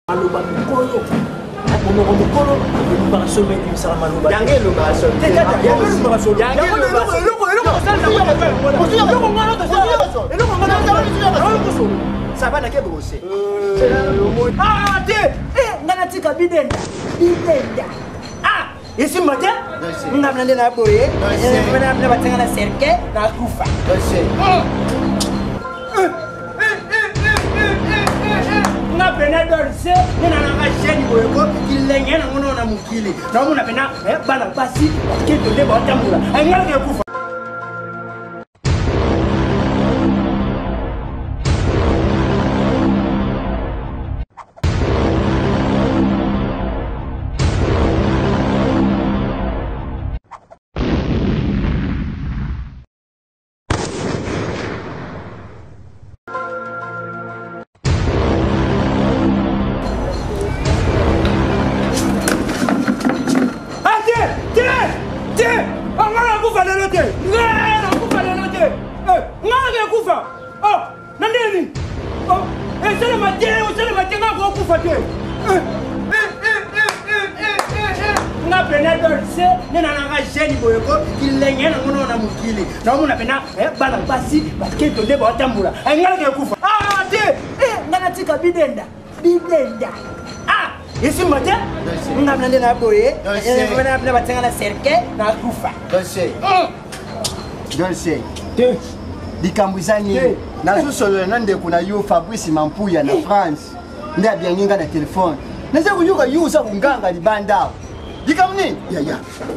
Maloba mukolo. Monoko mukolo, ba sommet du sala maloba. Yange lo ba sommet. Ça va na ke brosser. Ah, ngana tika bidenda. Bidenda. Ah, ici matin, ngana na boye. Ngana batanga na cercle na kufa. Na pena dorse nina na ngasheni boyeko kilenge na ngono na mukili na muna pena bana basi keto de batambula ngala ke kufa na muna pena bana basi baketo de batambula ngala ke kufa ah ngana tika bidenda ah ici matin ngana na boye ngana batanga na cercle na kufa Dolce dikambuzani nazo solo nande kuna yo Fabrice Mampuya na France ndia bianginga na telefone naza kuyuka yusa kunganga libanda dikamni ya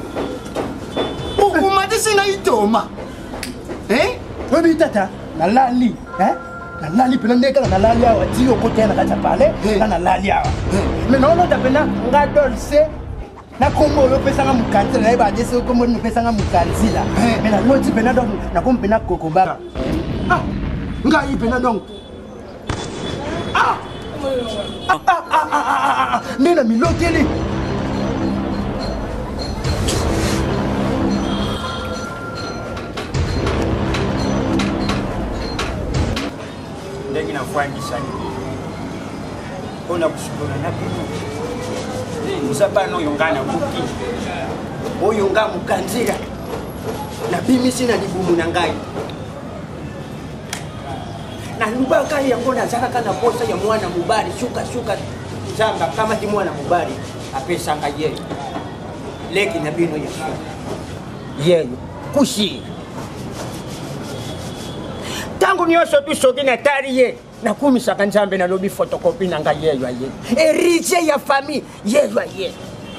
ukumati na itoma wewe tata nalali nalali pena ndeka nalali awa tio kote na kacha pale na nalali awa mais non tapena nga Dolce na kombo yo pesa nga mukanzi na ba dese kombo no pesa nga mukanzi la mais na loti pena donc na kombo pena kokoba nga yi pena donc nena milokeli ndegi na fuandisha ona kushukuru na bino musabano yongana buki oyonga mukanzira na bimisi na libumu na ngai na lubaka yango na zaka kana posa ya mwana mubari shuka zanga kama ti mwana mubari apesa ngaye leki na bino yeyo kushi tangu nyoso tu soki na tariye na kumisaka nzambe na lobi photocopie na nga yeyo aye héritier ya famille yeyo aye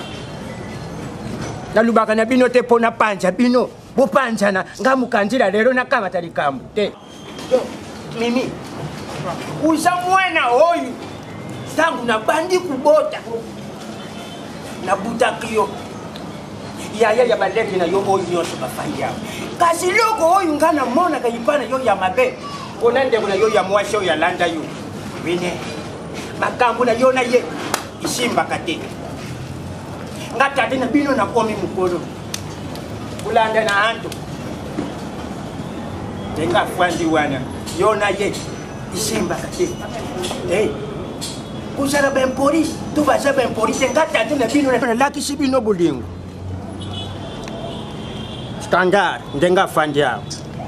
na lubaka na bino te pona panja bino bo panja na nga mukanjira lero na kama talikambu te mimi uza mwana oyu tangu na bandi kubota na butakio yaya ya baleki na yo oyu nyoso bafanya kasi loko oyu ngana mona kayipana yo ya mabe konande kuna yo ya mwasho ya landa yo wine makambu na yo na ye isimba kate ngata tena bino na komi mukolo kulanda na anto tenga fwandi wana yo na ye isimba kate kusara bempori tu baza bempori tenga tena bino na laki sibino bulingo standard ndenga fandi yao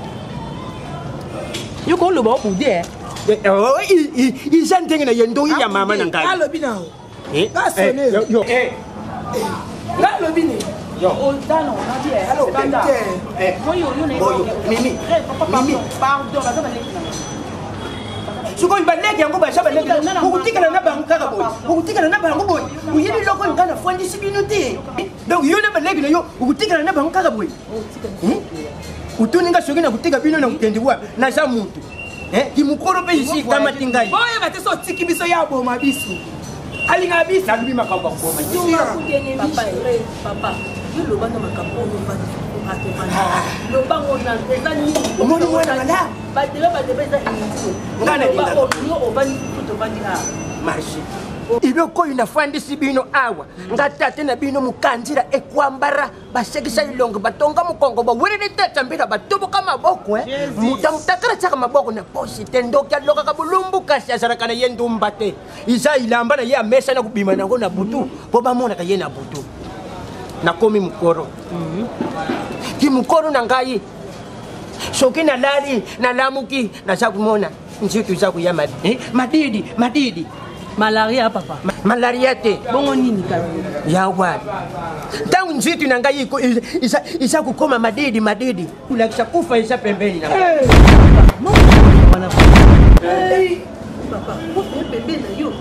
yuko lo ba bude izantenge na yendo ya mama na ngai alo binao kasone ngalo bini Yo. Dano, na dia. Hello, Banda. Boyo, Mimi. Pardon, baza baleki. Suko ibaleki yango ba shaba leki. Ukutikana na banka boy. Ukutikana na bango boy. Uyeli loko ngana fwandi sibinuti. Donc yo na baleki na yo ukutikana na banka boy. Utuninga shogi na kutika bino na utendi wa na za muntu. Kimukoro pe isi kama tingai. Boye bateso tiki biso ya bo mabisu. Alinga bisu na bibi makamba ko ma. Papa. Lo bana makambo no bana ate bana lo bango na ezani omoni mwana ngala ba deba za inzo ngana ba o bani kuto bani ha marché iloko inafandisi bino awa ngatate na bino mukanzira ekwambara basekisa ilongo batonga mukongo bawirire tetambira batubuka maboko mutamutakira chaka maboko na posi tendoka loka kabulumbu kashasarakana yendumbate isa ilamba na ye amesa na kubima nango na butu boba mona kaye na butu nakomi mukoro ki mukoro nangai soki na lali na lamuki na sakumona nzitu za kuyama madidi malaria papa malaria te bongo nini kabi ya wali tangu nzitu na ngai isa kukoma madidi kulakisha kufa isa pembeni na papa pembeni na yo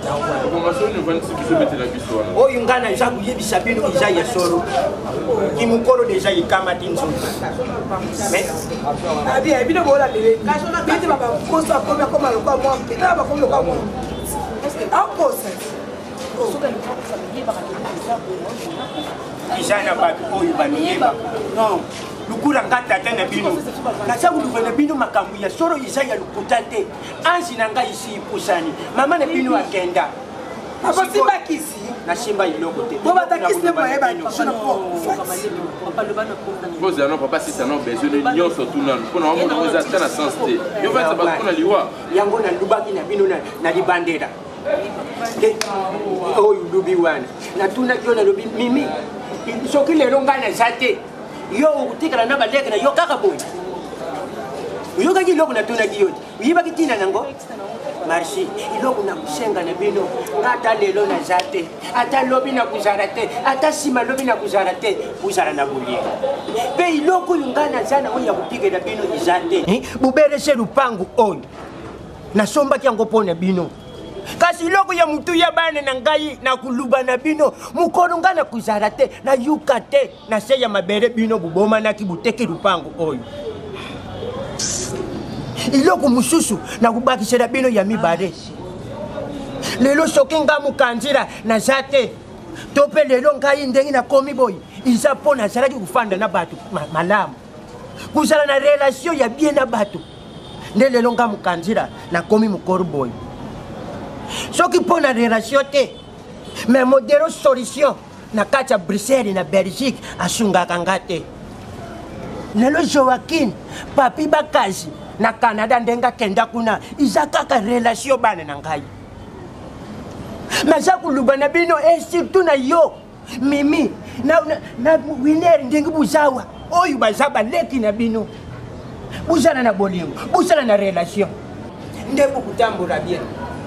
oyo ngana isa kuyebisa bino isa ya solo kimukolo deja yikama tinzo abi ebino bola lele kasona bete baba kosa komya koma lokwa mwa kita ba komya lokwa mwa akosa isana batu oyo baniyeba non lukura ngata tena bino na sabu luvena bino makambu ya soro isa ya lukutate ansi na ngai isi pusani mama na bino akenda apa simba kisi na simba iloko te boba takisi mo eba shona po Pose non papa si ça non besoin de l'union surtout non pour non on nous attend à sens te yo va ça parce qu'on a liwa yango na lubaki na bino na libandera ke oyo lubi wana na tuna kyo na lubi mimi soki lero ngana zate yo utikala na baleka na yo kaka boy yo kaji loko na tuna kiyo yiba kitina nango marshi iloko na kusenga na bino ata lelo na zate ata lobi na kuzarate ata sima lobi na kuzarate kuzara na bulia pe iloko yungana sana oya kupige na bino izate bubere se lupangu oyo na somba kyango pona bino kasi iloko ya mutu ya bana na ngai na kuluba na bino mukono ngana kuzarate na yukate na se ya mabere bino buboma na kibuteke lupangu oyo iloko mususu na kubakisela bino ya mibare lelo soki nga mukanzira na zate tope lelo ngai ndengi na komi boy isa po nazalaki kufanda na batu malamu kuzala na relation ya bien na batu nde lelo nga mukanzira na komi mukoro boy soki po na relation te me modelo solution na kati ya Bruxelles na Belgique asungaka nga te lelo Joaquin papi bakazi na Canada ndenga kenda kuna iza kaka relation bana na ngai maza kuluba na bino surtout na yo mimi na winner ndengi buzawa oyo bazaba leki na bino buzana na bolingo buzana na relation ndeko kutambura bien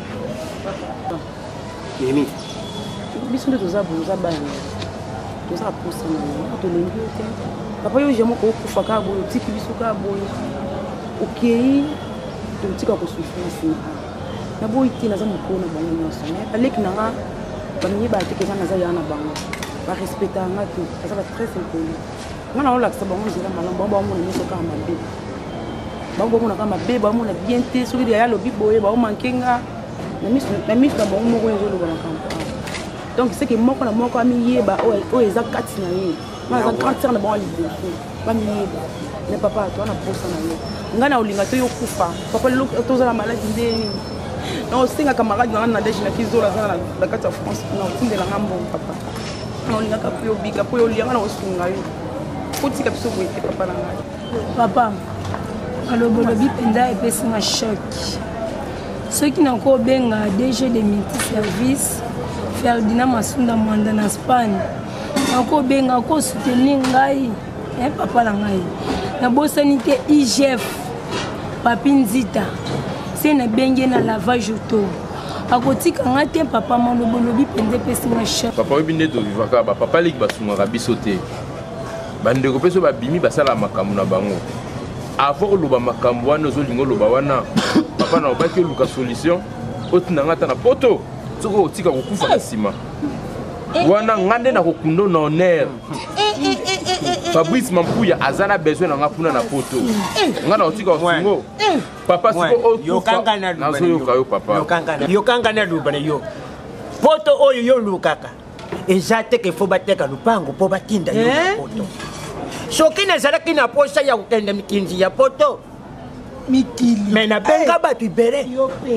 mimi biso nde toza bana toza posa na tolengi te papa yo jamo ko kufa ka boyo tiki biso ka boyo okei totika kosufrance na boyi te naza mokolo na bango nyonso me baleki na nga bamiye batekeza naza ya na bango barespecta nga te aza ba très impoli nga na olakisa bango nzela malamu bango baomona nyonso kaka mabe bango baomona kaka mabe baomona bien te soki ya lobi boye baomanke nga na miso na bango moko ezoloba makambo donc c'est que moko na moko amiyeba oyo eza kati na ye nga aza grand sere na bango liboso bamiyeba ne papa to ana posa na yo ngana ulinga to yokufa papa lelo tozala maladi ndeni na osinga camarade na deje na kizola sana na kati ya France na otindela ngambo papa na ulinga ka pyo bika po yo lianga na osunga yo kotika biso boite papa na ngai papa alobolobi penda epesi nga choc soki nakobenga DG de multiservice Ferdinand Masunda Mwanda na Espagne nakobenga kosoutenir ngai papa na ngai nabosani te IGF papi nzita se na benge na lavage auto akotika nga te papa malobolobi pende pesi nga chef papa oyebi nde tovivaka bapapa leki basungaka biso te bandeko mpe so babimi basala makambo na bango avant oloba makambo wana ozolinga oloba wana papa na obaki oluka solution otinda nga ata na poto soki otika kokufa na nsima wana nga nde nakokunda na honneur Fabrice Mampuya azana besoin na nga kuna na poto nga na otika osingo papa siko yokanga na luba nazoyoka yo papa yokanga na luba yo poto oyo yo lukaka eza te ke fo bateka lupango po batinda yo poto soki nazalaki na posa ya kokende mikinzi ya poto mikili me nabenga bato ibere yo pe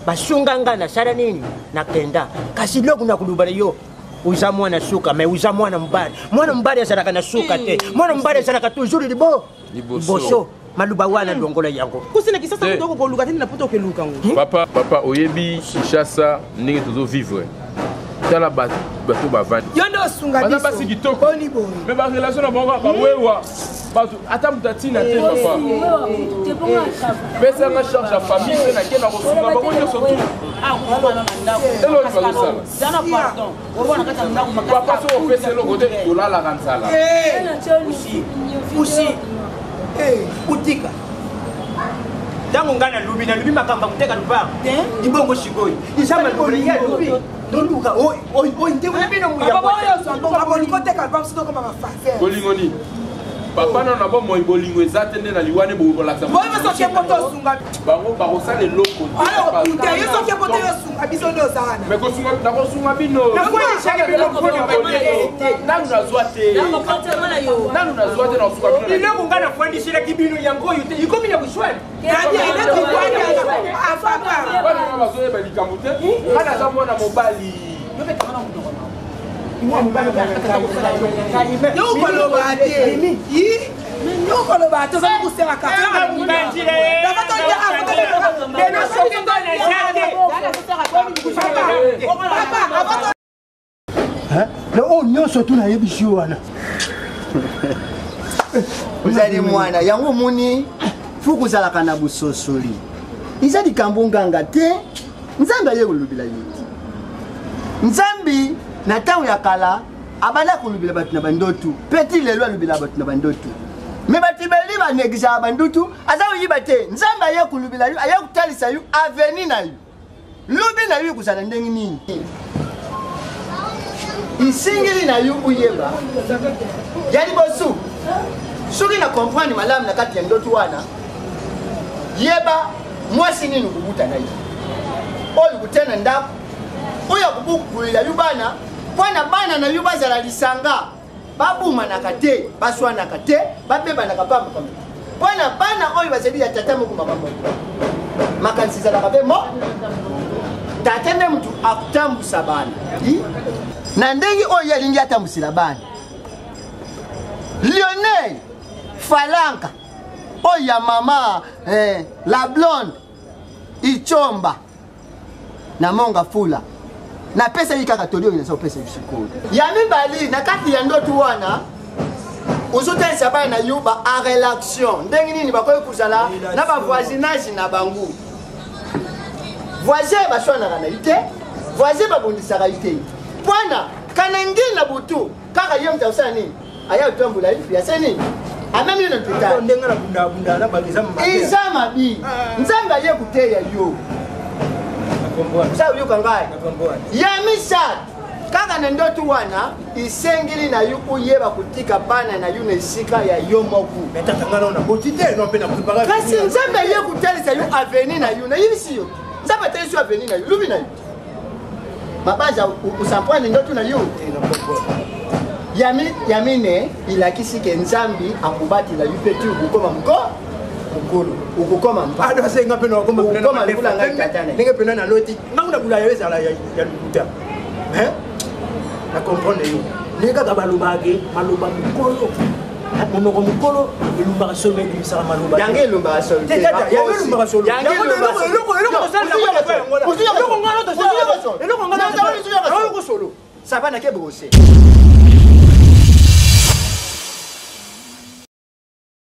basunga nga nasala nini nakenda kasi loko nakulubala yo uza mwana suka me uza mwana mbali azalaka na suka te mwana mbali azalaka toujours liboso maluba wana longola yango kusina kisasa kutoko koluka tena poto keluka ngo papa oyebi Kinshasa ndenge tozo vivre tala bato bavandi yondo sunga biso basi kitoko mais ba relation na bango ba wewa bato ata mutatina te papa pesa nga charge ya famille na kena ko sunga bango nyonso tu elo ni bazosala jana pardon obona kata ndako makasa papa so opesa eloko te tolala kansala ushi utika ntango nga nalubi makamba kuteka lupango ibongo shikoyi isamba likolia lubi noluka ndeko bino muyabolikoteka lupango sitokoma mafase bolingo nini papa na bomoi bolingo eza te nde na liwane bokolakisa bango bakosala eloko me nakosunga bino nanu nazwa te nakosunga bino iloko nga nafwandisilaki bino yango oyo te ikomi na buswani bana bazoyeba likambo te nga naza mwana mobali yokoloba te oza kusela oyo nyonso tu nayebisi wana ozali mwana yango omoni fu kozalaka na bososoli eza likambo nganga te nzambe aye kolobela yo nzambe na ntango ya kala abanda kolobela bato na bandotu peti lelo alobela bato na bandotu me bato ebeli banegizaka bandutu aza koyiba te nzambe aye kolobela yo aye kotalisa yo aveni na yo lobi na yo ekozala ndenge nini isingeli na yo oyeba ya liboso soki na comprendre malamu na kati ya ndoto wana yeba mwasi nini okubuta na ye oyo kutena ndako oyo akubukulela yo bana mpona bana na yo bazala lisanga babumanaka te baswanaka te babebanaka pambapamba mpona bana oyo bazali ya tata moko makambo makanisi ezalaka mpe mo tata nde mutu akutambusa bana na ndenge oyo alingi atambusela bana Lionel Falanka oyo ya mama la blonde Ichomba na monga fula na pesa yi kaka toli oyo nasa opesa yusikolo ya mibali na kati ya ndoto wana ozotalisa bana na yo ba en relation ndenge nini bakoki kozala na bavoisinage na bango voisin baswanaka na ye te voisin babondisaka ye te mpona kana ngeli na butu kaka ye mutu akosala nini aya kotambola ye yase nini amemi yo na mpita eza mabi nzambe aye kuteya yo sa uyoka ngai ya misatu kaka na ndoto wana isengeli na yo oyeba kotika bana na yo na esika ya yo moko kasi nzambe aye kotalisa yo aveni na yo nayebisi yo nzambe atalisi yo aveni na yo lubi na yo mabaza osampwane ndoto na yo yamine ilakisi ke nzambi akubatela yo mpe ti okokoma mukolo okokoma mpasenga mpe okokoma lukula ngai katana ndenge mpena na loti ngangu na bula yo ezala ya lukuta na comprendre yo ndenge kaka balobake maloba mokolo monoko mokolo elumbaka solo ebimisaka maloba yango elumbaka solo elumbaka solo eloko ngana solo saba na ke brose